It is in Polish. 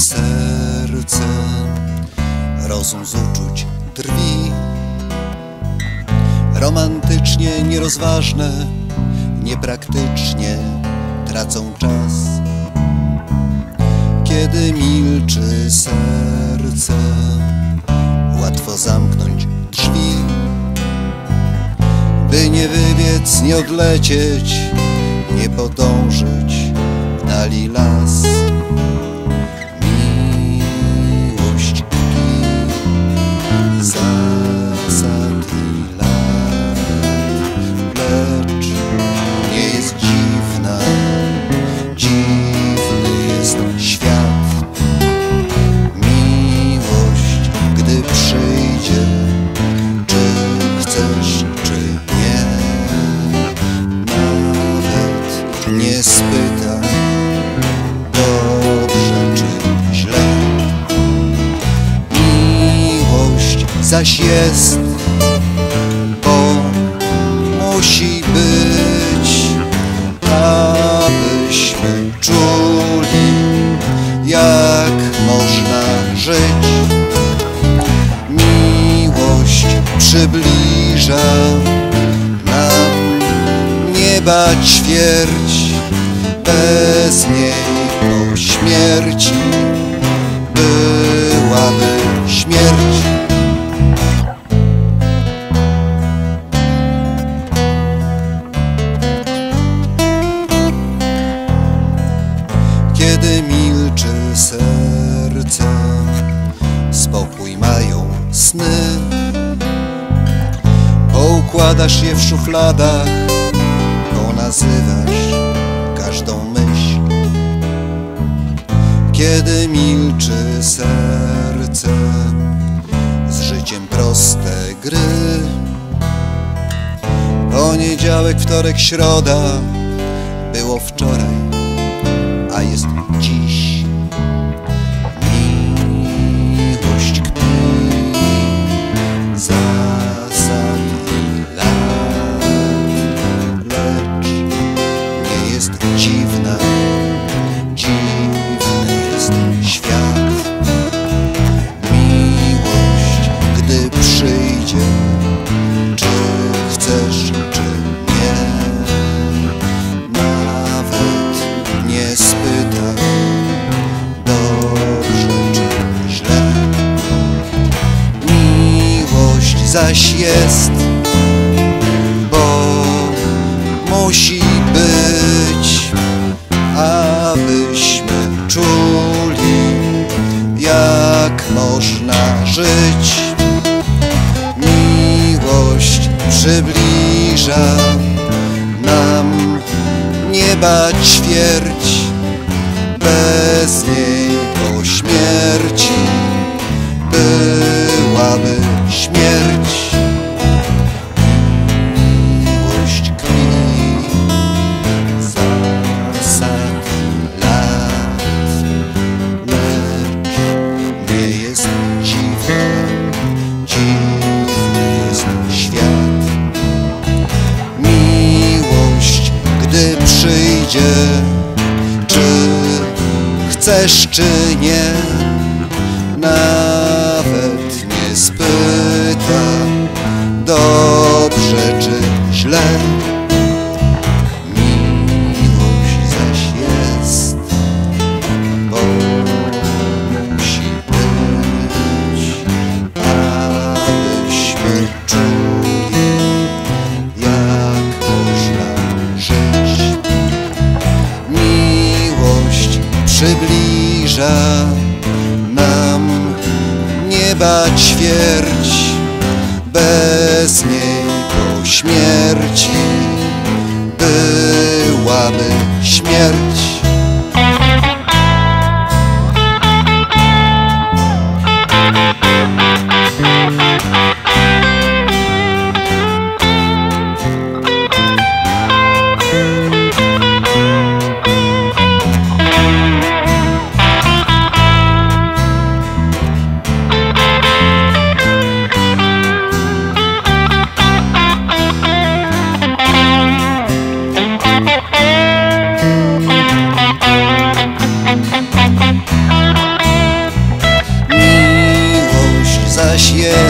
serce, rozum z uczuć drwi. Romantycznie nierozważne, niepraktycznie tracą czas. Kiedy milczy serce, łatwo zamknąć drzwi. By nie wybiec, nie odlecieć, nie podążyć w dali las. Miłość tkwi zasad i lat, lecz nie jest dziwna, dziwny jest świat. Miłość, gdy przyjdzie, czy chcesz, czy nie, nawet nie spyta, dobrze czy źle. Miłość zaś jest, bo musi być, abyśmy czuli, jak można żyć. Miłość przybliża nam nieba ćwierć, bez niej po śmierci byłaby śmierć. Kiedy milczy serce, spokój mają sny. Poukładasz je w szufladach, ponazywasz każdą myśl. Kiedy milczy serce, z życiem proste gry. Poniedziałek, wtorek, środa, było wczoraj, a jest dziś. Miłość kpi zasad i lat, lecz nie jest dziwna, dziwny jest świat. Miłość, gdy przyjdzie, czy chcesz, czy nie, nawet nie spyta, dobrze czy źle. Miłość zaś jest, bo musi być, abyśmy czuli, jak można żyć. Miłość przybliża nam nieba ćwierć, bez niej po śmierci byłaby śmierć. Miłość kwi zasad lat, lecz nie jest dziwna, dziwny jest świat. Miłość, gdy przyjdzie, czy chcesz, czy nie, nawet nie spyta, dobrze czy źle. Miłość zaś jest, bo musi być, abyśmy czuli, jak można żyć. Miłość przybliża nam nieba ćwierć, bez niej po śmierci byłaby śmierć. zaś jest